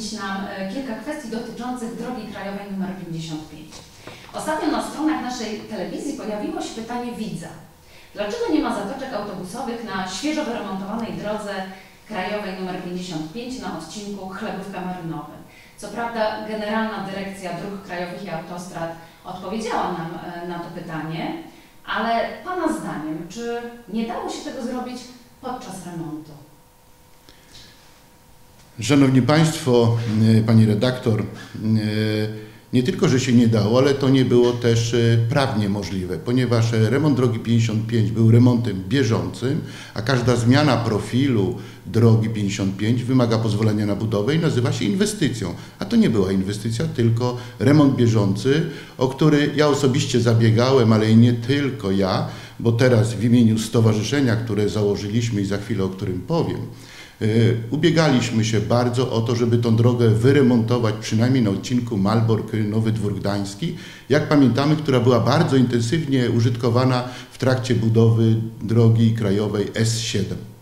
wyjaśnić nam kilka kwestii dotyczących drogi krajowej nr 55. Ostatnio na stronach naszej telewizji pojawiło się pytanie widza. Dlaczego nie ma zatoczek autobusowych na świeżo wyremontowanej drodze krajowej nr 55 na odcinku Chlebówka-Marynowy? Co prawda Generalna Dyrekcja Dróg Krajowych i Autostrad odpowiedziała nam na to pytanie, ale Pana zdaniem, czy nie dało się tego zrobić podczas remontu? Szanowni Państwo, Pani redaktor, nie tylko, że się nie dało, ale to nie było też prawnie możliwe, ponieważ remont drogi 55 był remontem bieżącym, a każda zmiana profilu drogi 55 wymaga pozwolenia na budowę i nazywa się inwestycją. A to nie była inwestycja, tylko remont bieżący, o który ja osobiście zabiegałem, ale i nie tylko ja, bo teraz w imieniu stowarzyszenia, które założyliśmy i za chwilę o którym powiem, ubiegaliśmy się bardzo o to, żeby tą drogę wyremontować, przynajmniej na odcinku Malbork-Nowy Dwór Gdański, jak pamiętamy, która była bardzo intensywnie użytkowana w trakcie budowy drogi krajowej S7.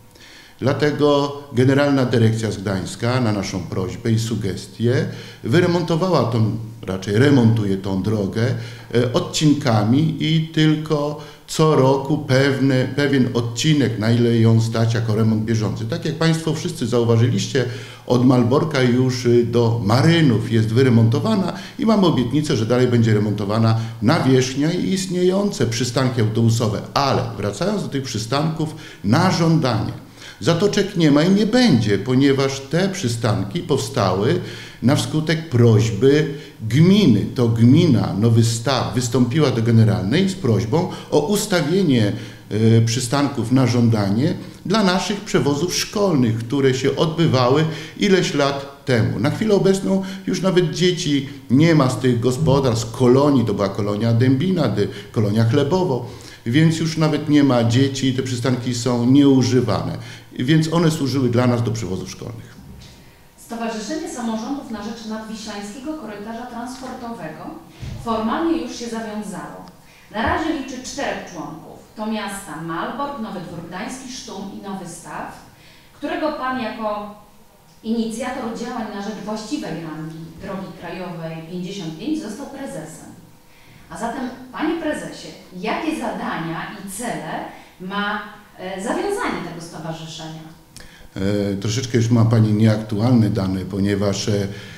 Dlatego Generalna Dyrekcja z Gdańska na naszą prośbę i sugestię wyremontowała raczej remontuje tą drogę odcinkami i tylko co roku pewien odcinek, na ile ją stać jako remont bieżący. Tak jak Państwo wszyscy zauważyliście, od Malborka już do Marynów jest wyremontowana i mamy obietnicę, że dalej będzie remontowana nawierzchnia i istniejące przystanki autobusowe. Ale wracając do tych przystanków, na żądanie. Zatoczek nie ma i nie będzie, ponieważ te przystanki powstały na skutek prośby gminy. To gmina Nowy Staw wystąpiła do Generalnej z prośbą o ustawienie przystanków na żądanie dla naszych przewozów szkolnych, które się odbywały ileś lat temu. Na chwilę obecną już nawet dzieci nie ma z tych gospodarstw, kolonii, to była kolonia Dębina, kolonia Chlebowo, więc już nawet nie ma dzieci, te przystanki są nieużywane, więc one służyły dla nas do przewozów szkolnych. Stowarzyszenie Samorządów na Rzecz Nadwiślańskiego Korytarza Transportowego formalnie już się zawiązało. Na razie liczy 4 członków. To miasta Malbork, Nowy Dwór Gdański, Sztum i Nowy Staw, którego Pan jako inicjator działań na rzecz właściwej rangi drogi krajowej 55 został prezesem. A zatem, Panie Prezesie, jakie zadania i cele ma zawiązanie tego stowarzyszenia? Troszeczkę już ma Pani nieaktualne dane, ponieważ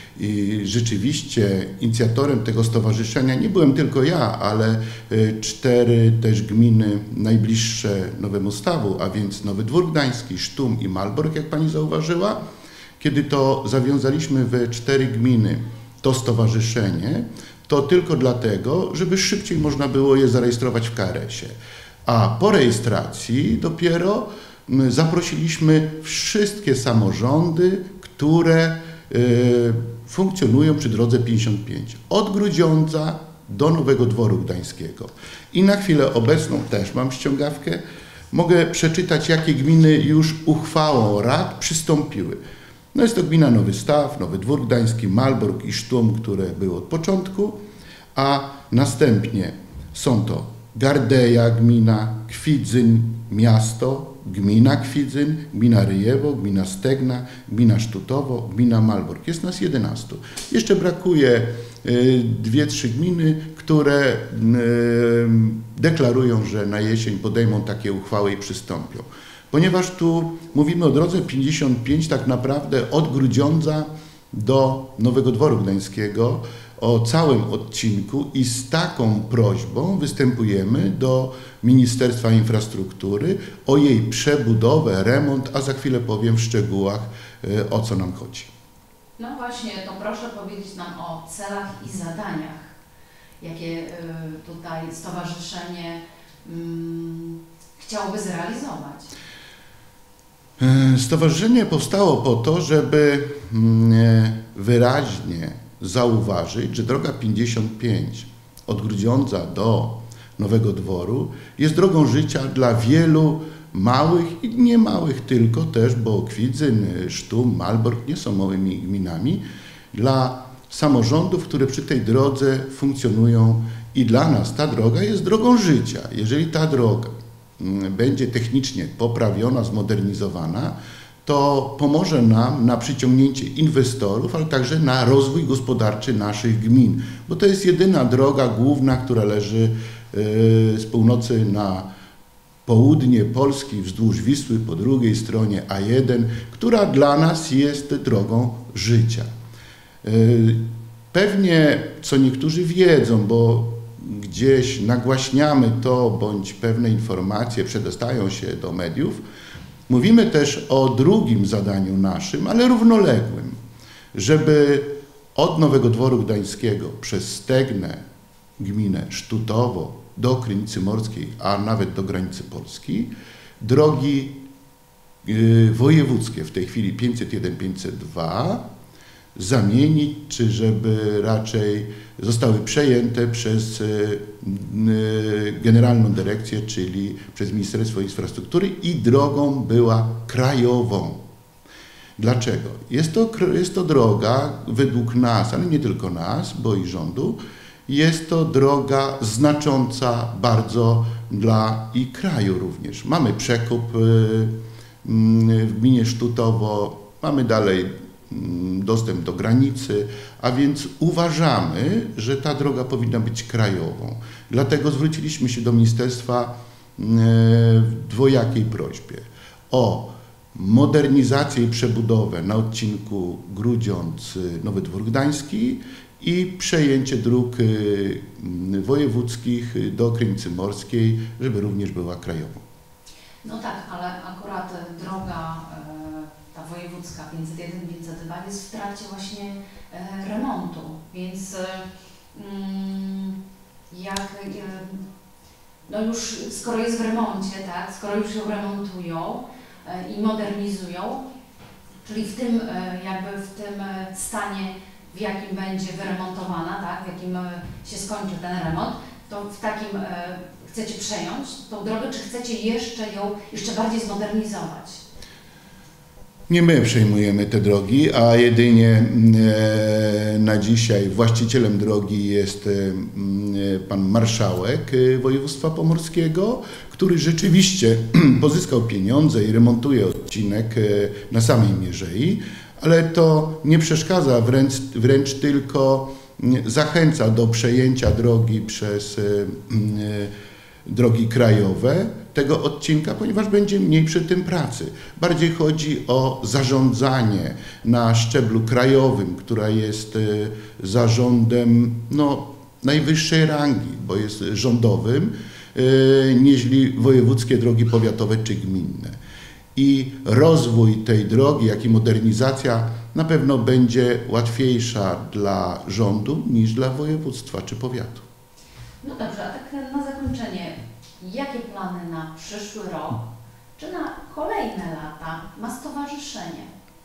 rzeczywiście inicjatorem tego stowarzyszenia nie byłem tylko ja, ale 4 też gminy najbliższe Nowemu Stawu, a więc Nowy Dwór Gdański, Sztum i Malbork, jak Pani zauważyła. Kiedy to zawiązaliśmy we 4 gminy to stowarzyszenie, to tylko dlatego, żeby szybciej można było je zarejestrować w KRS-ie. A po rejestracji dopiero zaprosiliśmy wszystkie samorządy, które funkcjonują przy drodze 55. Od Grudziądza do Nowego Dworu Gdańskiego. I na chwilę obecną też mam ściągawkę. Mogę przeczytać, jakie gminy już uchwałą rad przystąpiły. No jest to gmina Nowy Staw, Nowy Dwór Gdański, Malbork i Sztum, które były od początku, a następnie są to Gardeja gmina, Kwidzyn miasto, gmina Kwidzyn, gmina Ryjewo, gmina Stegna, gmina Sztutowo, gmina Malbork. Jest nas 11. Jeszcze brakuje 2-3 gminy, które deklarują, że na jesień podejmą takie uchwały i przystąpią. Ponieważ tu mówimy o drodze 55 tak naprawdę od Grudziądza do Nowego Dworu Gdańskiego, o całym odcinku i z taką prośbą występujemy do Ministerstwa Infrastruktury o jej przebudowę, remont, a za chwilę powiem w szczegółach, o co nam chodzi. No właśnie, to proszę powiedzieć nam o celach i zadaniach, jakie tutaj stowarzyszenie chciałoby zrealizować. Stowarzyszenie powstało po to, żeby wyraźnie zauważyć, że droga 55 od Grudziądza do Nowego Dworu jest drogą życia dla wielu małych i nie małych tylko też, bo Kwidzyn, Sztum, Malbork nie są małymi gminami, dla samorządów, które przy tej drodze funkcjonują i dla nas ta droga jest drogą życia. Jeżeli ta droga będzie technicznie poprawiona, zmodernizowana, to pomoże nam na przyciągnięcie inwestorów, ale także na rozwój gospodarczy naszych gmin, bo to jest jedyna droga główna, która leży z północy na południe Polski wzdłuż Wisły, po drugiej stronie A1, która dla nas jest drogą życia. Pewnie, co niektórzy wiedzą, bo gdzieś nagłaśniamy to, bądź pewne informacje przedostają się do mediów, mówimy też o drugim zadaniu naszym, ale równoległym, żeby od Nowego Dworu Gdańskiego przez Stegnę, gminę Sztutowo do Krynicy Morskiej, a nawet do granicy Polski, drogi wojewódzkie, w tej chwili 501, 502, zamienić, czy żeby raczej zostały przejęte przez Generalną Dyrekcję, czyli przez Ministerstwo Infrastruktury i drogą była krajową. Dlaczego? Jest to droga według nas, ale nie tylko nas, bo i rządu, jest to droga znacząca bardzo dla i kraju również. Mamy przekop w gminie Sztutowo, mamy dalej dostęp do granicy, a więc uważamy, że ta droga powinna być krajową. Dlatego zwróciliśmy się do ministerstwa w dwojakiej prośbie o modernizację i przebudowę na odcinku Grudziądz-Nowy Dwór Gdański i przejęcie dróg wojewódzkich do Krynicy Morskiej, żeby również była krajową. No tak, ale akurat droga ta wojewódzka 501, 502 jest w trakcie właśnie remontu, więc no już skoro jest w remoncie, tak, skoro już ją remontują i modernizują, czyli w tym stanie, w jakim będzie wyremontowana, tak, w jakim się skończy ten remont, to w takim chcecie przejąć tą drogę, czy chcecie jeszcze bardziej zmodernizować? Nie my przejmujemy te drogi, a jedynie na dzisiaj właścicielem drogi jest pan marszałek województwa pomorskiego, który rzeczywiście pozyskał pieniądze i remontuje odcinek na samej Mierzei, ale to nie przeszkadza, wręcz tylko zachęca do przejęcia drogi przez drogi krajowe tego odcinka, ponieważ będzie mniej przy tym pracy. Bardziej chodzi o zarządzanie na szczeblu krajowym, która jest zarządem najwyższej rangi, bo jest rządowym, nieźli wojewódzkie drogi powiatowe czy gminne. I rozwój tej drogi, jak i modernizacja na pewno będzie łatwiejsza dla rządu niż dla województwa czy powiatu. No dobrze, a tak na zakończenie, jakie plany na przyszły rok, czy na kolejne lata ma stowarzyszenie?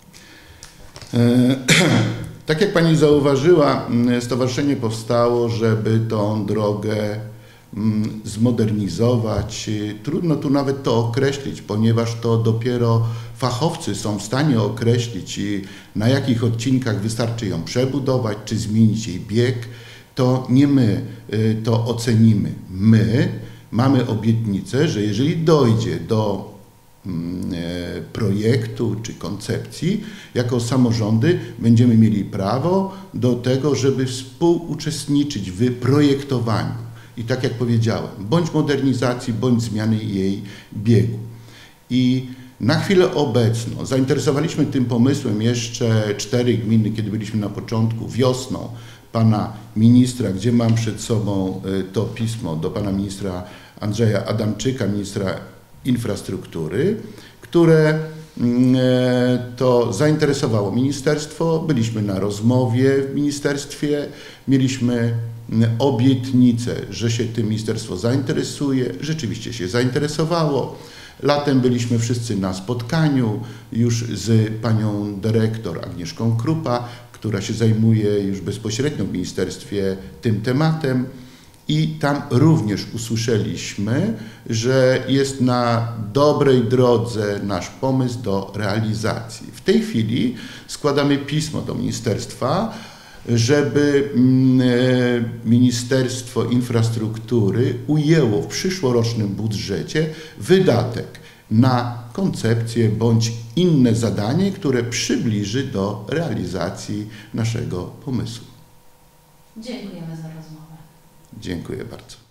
Tak jak Pani zauważyła, stowarzyszenie powstało, żeby tą drogę zmodernizować. Trudno tu nawet to określić, ponieważ to dopiero fachowcy są w stanie określić, na jakich odcinkach wystarczy ją przebudować, czy zmienić jej bieg. To nie my to ocenimy. My mamy obietnicę, że jeżeli dojdzie do projektu czy koncepcji, jako samorządy będziemy mieli prawo do tego, żeby współuczestniczyć w projektowaniu. I tak jak powiedziałem, bądź modernizacji, bądź zmiany jej biegu. I na chwilę obecną zainteresowaliśmy tym pomysłem jeszcze 4 gminy, kiedy byliśmy na początku, wiosną, pana ministra, gdzie mam przed sobą to pismo do pana ministra Andrzeja Adamczyka, ministra infrastruktury, które to zainteresowało ministerstwo. Byliśmy na rozmowie w ministerstwie, mieliśmy obietnicę, że się tym ministerstwo zainteresuje. Rzeczywiście się zainteresowało. Latem byliśmy wszyscy na spotkaniu już z panią dyrektor Agnieszką Krupa, która się zajmuje już bezpośrednio w ministerstwie tym tematem i tam również usłyszeliśmy, że jest na dobrej drodze nasz pomysł do realizacji. W tej chwili składamy pismo do ministerstwa, żeby Ministerstwo Infrastruktury ujęło w przyszłorocznym budżecie wydatek na koncepcję bądź inne zadanie, które przybliży do realizacji naszego pomysłu. Dziękujemy za rozmowę. Dziękuję bardzo.